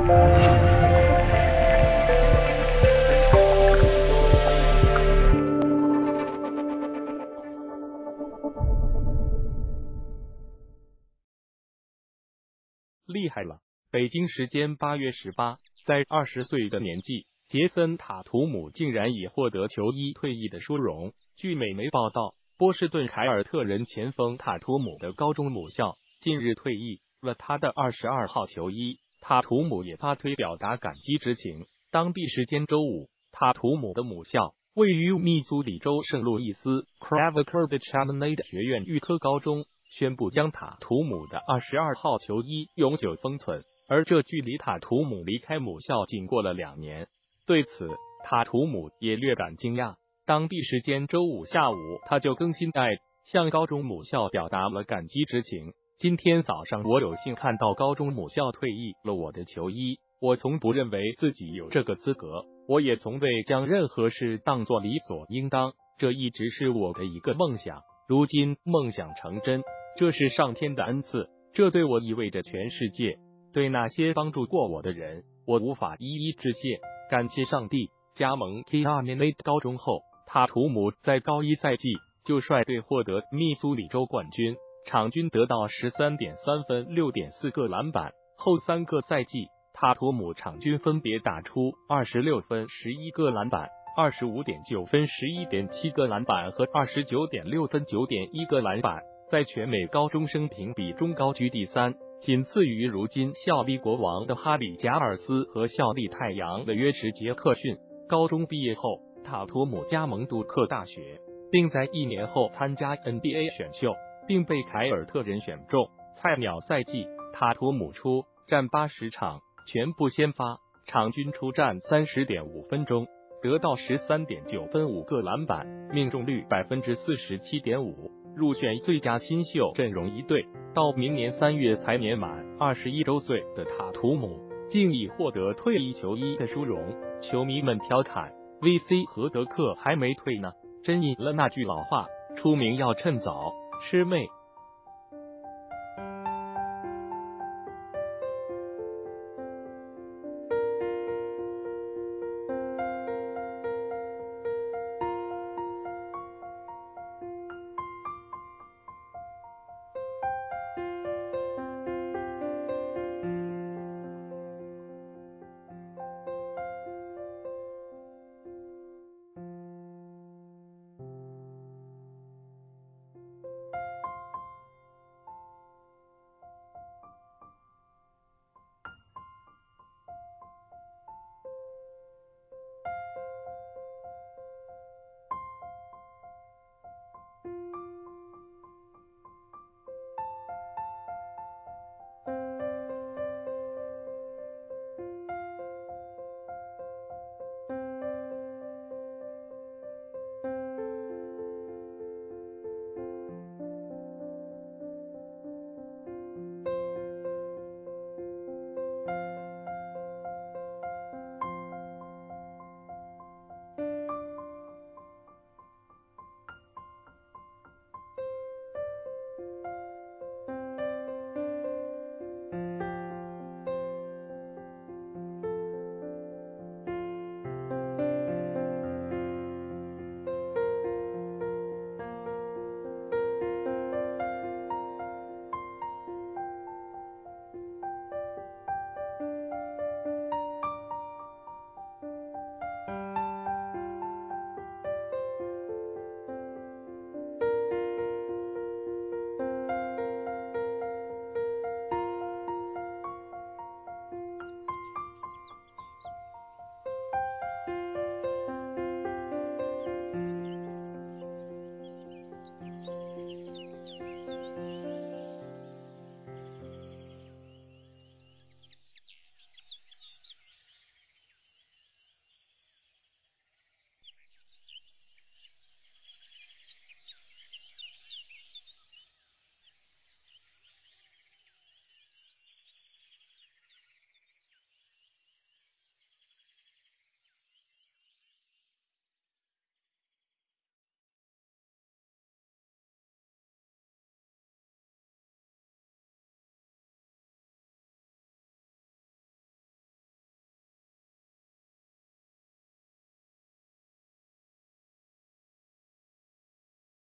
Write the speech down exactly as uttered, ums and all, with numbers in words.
厉害了！北京时间八月十八，在二十岁的年纪，杰森·塔图姆竟然已获得球衣退役的殊荣。据美媒报道，波士顿凯尔特人前锋塔图姆的高中母校近日退役了他的二十二号球衣，塔图姆也发推表达感激之情。当地时间周五，塔图姆的母校位于密苏里州圣路易斯 Cravaker 的 Chaminade 学院预科高中宣布将塔图姆的二十二号球衣永久封存，而这距离塔图姆离开母校仅过了两年。对此，塔图姆也略感惊讶。当地时间周五下午，他就更新在向高中母校表达了感激之情。今天早上，我有幸看到高中母校退役了我的球衣。我从不认为自己有这个资格，我也从未将任何事当作理所应当，这一直是我的一个梦想。如今梦想成真，这是上天的恩赐，这对我意味着全世界。对那些帮助过我的人，我无法一一致谢，感谢上帝。加盟 Chaminade 高中后，塔图姆在高一赛季就率队获得密苏里州冠军，场均得到 十三点三分 六点四个篮板。后三个赛季，塔图姆场均分别打出二十六分十一个篮板、二十五点九分十一点七个篮板和二十九点六分九点一个篮板，在全美高中生评比中高居第三，仅次于如今效力国王的哈里·贾尔斯和效力太阳的约什·杰克逊。高中毕业后，塔图姆加盟杜克大学，并在一年后参加 N B A 选秀，并被凯尔特人选中。菜鸟赛季，塔图姆出战八十场，全部先发，场均出战 三十点五分钟，得到 十三点九分五个篮板，命中率 百分之四十七点五， 入选最佳新秀阵容一队。到明年三月才年满二十一周岁的塔图姆，竟已获得退役球衣的殊荣。球迷们调侃 V C 和德克还没退呢，真应了那句老话，出名要趁早。魑魅